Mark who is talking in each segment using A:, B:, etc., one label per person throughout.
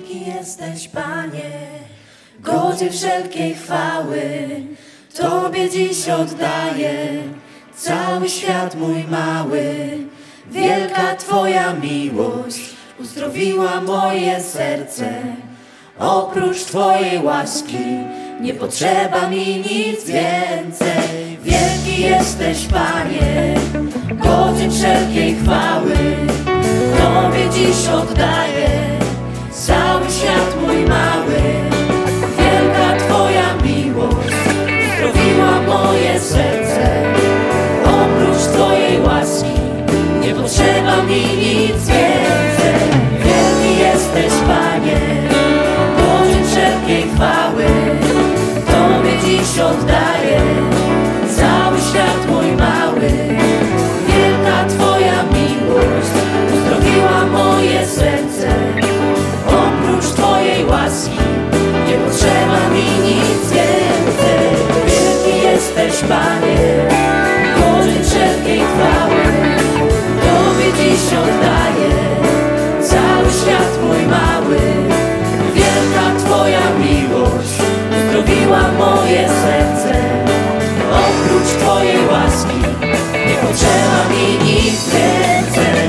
A: Wielki jesteś, Panie, godzien wszelkiej chwały. Tobie dziś oddaję cały świat mój mały. Wielka Twoja miłość uzdrowiła moje serce. Oprócz Twojej łaski nie potrzeba mi nic więcej. Wielki jesteś, Panie, godzien wszelkiej chwały. Tobie dziś oddaję cały świat mój mały. Wielka Twoja miłość uzdrowiła moje serce. Oprócz Twojej łaski nie potrzeba mi nic więcej. Wielki jesteś, Panie, godzien wszelkiej chwały. Tobie dziś oddaję cały świat mój mały. Wielka Twoja miłość uzdrowiła moje serce. Oprócz Twojej łaski nie potrzeba mi nic więcej. Wielki jesteś, Panie, godzien wszelkiej chwały. Tobie dziś oddaję cały świat mój mały. Wielka Twoja miłość uzdrowiła moje serce. Oprócz Twojej łaski nie potrzeba mi nic więcej.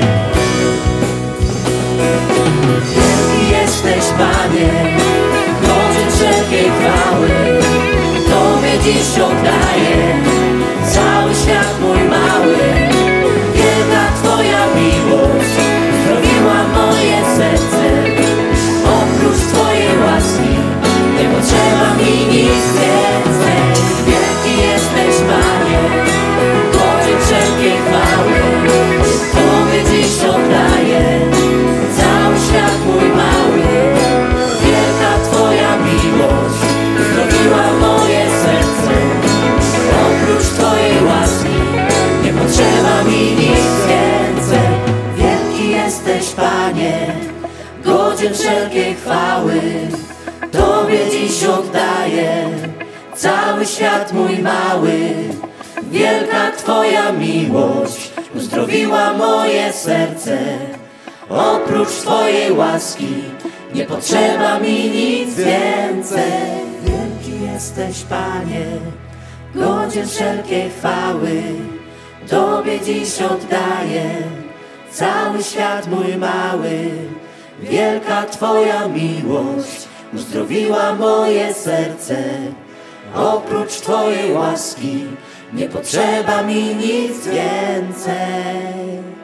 A: Wielki jesteś, Panie, godzien wszelkiej chwały. Tobie dziś oddaję cały świat mój mały. Wielka Twoja miłość uzdrowiła moje serce. Oprócz Twojej łaski nie potrzeba mi nic więcej. Wielki jesteś, Panie, godzien wszelkiej chwały. Tobie dziś oddaję cały świat mój mały. Wielka Twoja miłość uzdrowiła moje serce. Oprócz Twojej łaski nie potrzeba mi nic więcej. Wielki jesteś, Panie, godzien wszelkiej chwały. Tobie dziś oddaję cały świat mój mały. Wielka Twoja miłość uzdrowiła moje serce. Oprócz Twojej łaski nie potrzeba mi nic więcej. Wielki jesteś, Panie, godzien wszelkiej chwały. Tobie dziś oddaję cały świat mój mały. Wielka Twoja miłość uzdrowiła moje serce. Oprócz Twojej łaski nie potrzeba mi nic więcej.